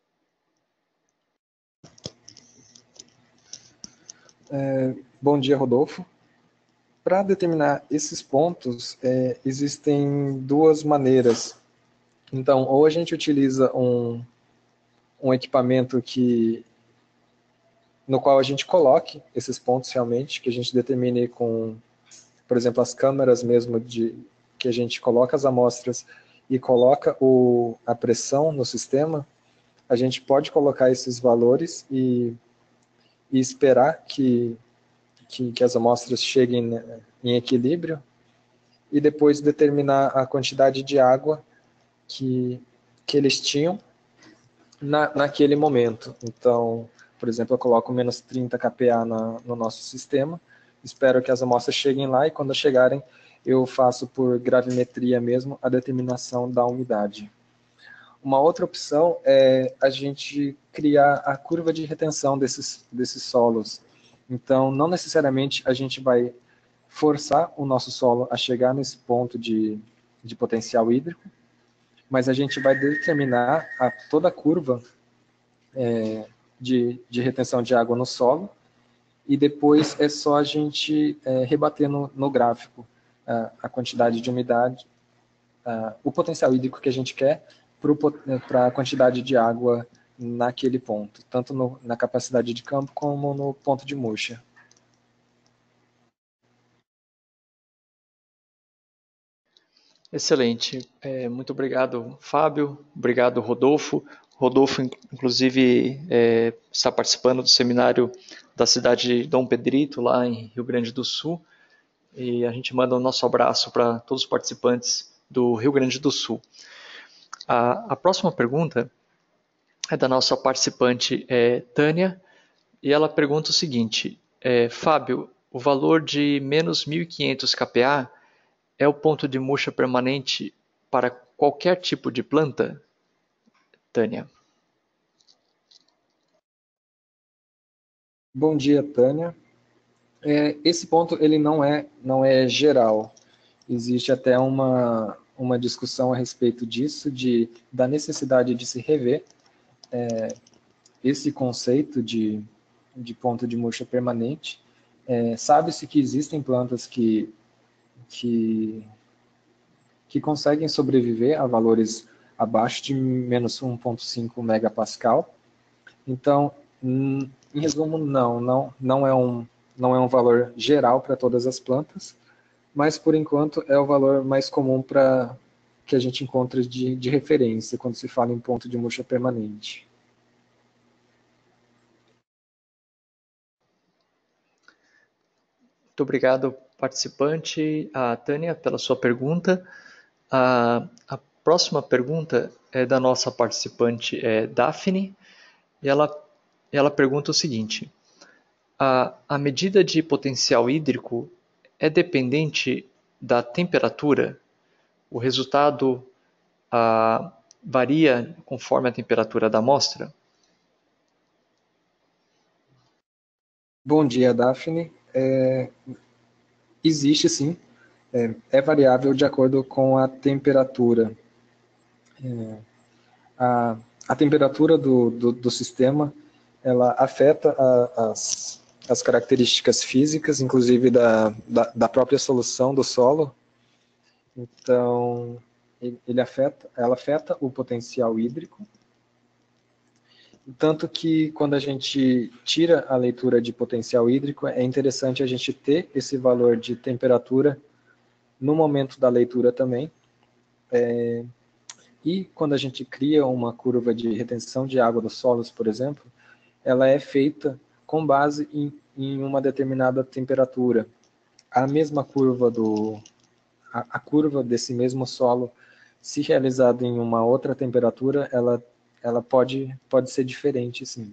Bom dia, Rodolfo. Para determinar esses pontos, existem duas maneiras. Então, ou a gente utiliza um equipamento no qual a gente coloque esses pontos realmente, que a gente determine com, por exemplo, as câmeras mesmo, que a gente coloca as amostras e coloca a pressão no sistema. A gente pode colocar esses valores e esperar que as amostras cheguem em equilíbrio e depois determinar a quantidade de água que eles tinham naquele momento. Então, por exemplo, eu coloco menos 30 kPa no nosso sistema, espero que as amostras cheguem lá e quando chegarem eu faço por gravimetria mesmo a determinação da umidade. Uma outra opção é a gente criar a curva de retenção desses solos. Então, não necessariamente a gente vai forçar o nosso solo a chegar nesse ponto de potencial hídrico, mas a gente vai determinar toda a curva de retenção de água no solo e depois é só a gente rebater no gráfico a quantidade de umidade, o potencial hídrico que a gente quer para a quantidade de água naquele ponto, tanto na capacidade de campo como no ponto de murcha. Excelente. Muito obrigado, Fábio. Obrigado, Rodolfo. Rodolfo, inclusive, está participando do seminário da cidade de Dom Pedrito, lá em Rio Grande do Sul. E a gente manda o nosso abraço para todos os participantes do Rio Grande do Sul. A próxima pergunta é da nossa participante Tânia, e ela pergunta o seguinte: Fábio, o valor de menos 1.500 kPa é o ponto de murcha permanente para qualquer tipo de planta? Tânia. Bom dia, Tânia. Esse ponto ele não é geral. Existe até uma discussão a respeito disso, da necessidade de se rever esse conceito de ponto de murcha permanente. Sabe-se que existem plantas que conseguem sobreviver a valores abaixo de menos 1,5 megapascal. Então, em resumo, não é um valor geral para todas as plantas, mas por enquanto é o valor mais comum que a gente encontra de referência quando se fala em ponto de murcha permanente. Muito obrigado, participante, a Tânia, pela sua pergunta. A próxima pergunta é da nossa participante Daphne, e ela pergunta o seguinte: a medida de potencial hídrico é dependente da temperatura? O resultado varia conforme a temperatura da amostra? Bom dia, Daphne. Existe sim, é variável de acordo com a temperatura. A temperatura do sistema, ela afeta as características físicas, inclusive da própria solução do solo. Então, ela afeta o potencial hídrico, tanto que quando a gente tira a leitura de potencial hídrico, é interessante a gente ter esse valor de temperatura no momento da leitura também. E quando a gente cria uma curva de retenção de água dos solos, por exemplo, ela é feita com base em uma determinada temperatura. A mesma curva a curva desse mesmo solo, se realizada em uma outra temperatura, ela pode ser diferente, sim.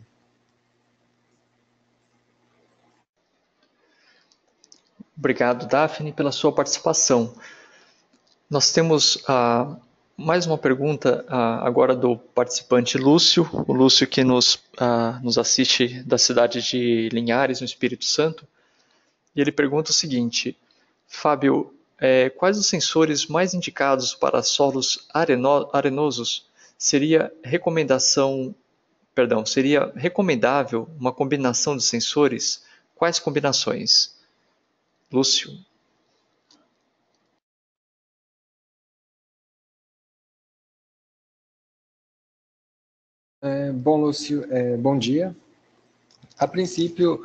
Obrigado, Daphne, pela sua participação. Nós temos mais uma pergunta agora do participante Lúcio, o Lúcio que nos assiste da cidade de Linhares, no Espírito Santo, e ele pergunta o seguinte: Fábio, quais os sensores mais indicados para solos arenosos? Seria recomendável uma combinação de sensores? Quais combinações? Lúcio. Bom, Lúcio, bom dia. A princípio,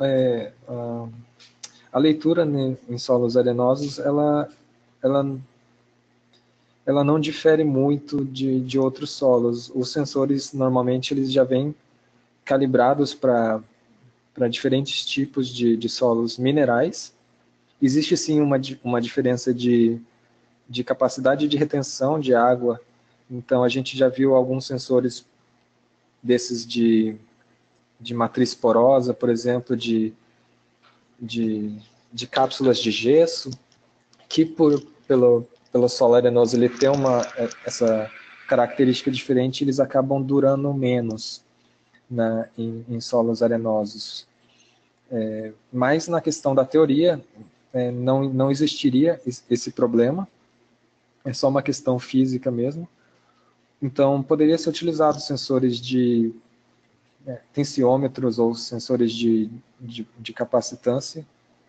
a leitura em solos arenosos, ela não difere muito de outros solos. Os sensores, normalmente, eles já vêm calibrados para diferentes tipos de solos minerais. Existe, sim, uma diferença de capacidade de retenção de água. Então, a gente já viu alguns sensores desses de matriz porosa, por exemplo, de cápsulas de gesso, que pelo solo arenoso ele tem essa característica diferente, eles acabam durando menos em solos arenosos. Mas na questão da teoria, não existiria esse problema, é só uma questão física mesmo. Então, poderia ser utilizado sensores de tensiômetros ou sensores de capacitância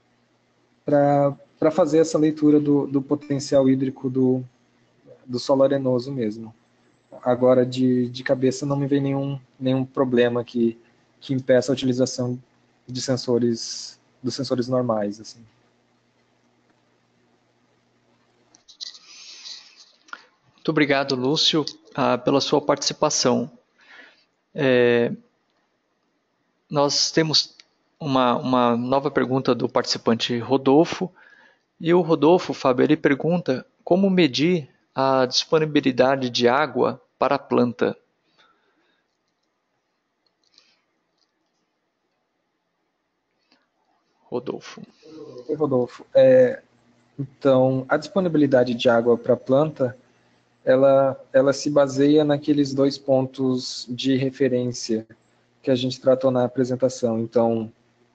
para fazer essa leitura do potencial hídrico do solo arenoso mesmo. Agora, de cabeça, não me vem nenhum problema que impeça a utilização dos sensores normais, assim. Muito obrigado, Lúcio, pela sua participação. Nós temos uma nova pergunta do participante Rodolfo. E o Rodolfo, Fábio, ele pergunta como medir a disponibilidade de água para a planta. Rodolfo. Oi, Rodolfo. Então, a disponibilidade de água para a planta, ela se baseia naqueles 2 pontos de referência que a gente tratou na apresentação. Então,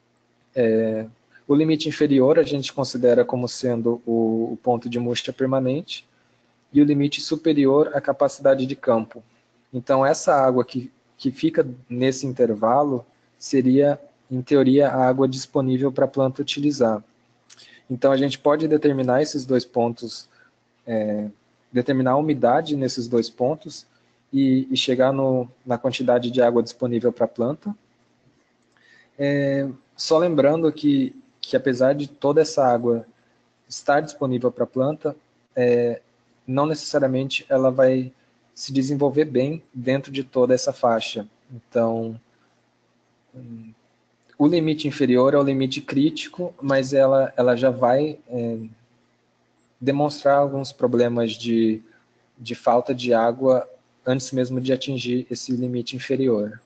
o limite inferior a gente considera como sendo o ponto de murcha permanente e o limite superior a capacidade de campo. Então, essa água que fica nesse intervalo seria, em teoria, a água disponível para a planta utilizar. Então, a gente pode determinar esses 2 pontos, determinar a umidade nesses 2 pontos e chegar na quantidade de água disponível para a planta. Só lembrando que apesar de toda essa água estar disponível para a planta, não necessariamente ela vai se desenvolver bem dentro de toda essa faixa. Então, o limite inferior é o limite crítico, mas ela já vai demonstrar alguns problemas de falta de água antes mesmo de atingir esse limite inferior.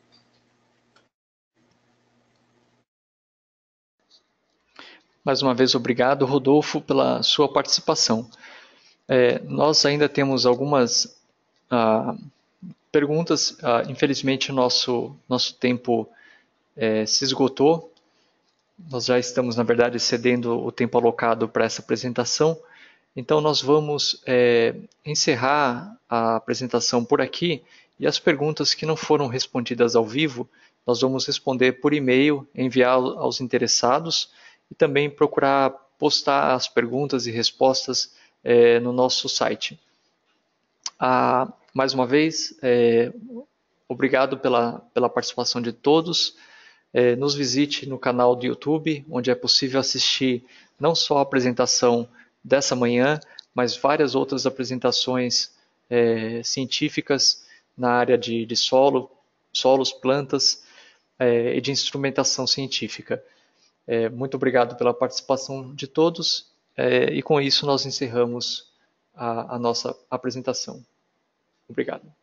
Mais uma vez, obrigado, Rodolfo, pela sua participação. Nós ainda temos algumas perguntas. Infelizmente, o nosso tempo se esgotou. Nós já estamos, na verdade, cedendo o tempo alocado para essa apresentação. Então, nós vamos encerrar a apresentação por aqui e as perguntas que não foram respondidas ao vivo, nós vamos responder por e-mail, enviar aos interessados e também procurar postar as perguntas e respostas no nosso site. Mais uma vez, obrigado pela participação de todos. Nos visite no canal do YouTube, onde é possível assistir não só a apresentação dessa manhã, mas várias outras apresentações científicas na área de solos, plantas. e de instrumentação científica. Muito obrigado pela participação de todos e com isso nós encerramos a nossa apresentação. Obrigado.